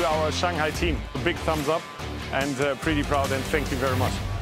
our Shanghai team. A big thumbs up and pretty proud, and thank you very much.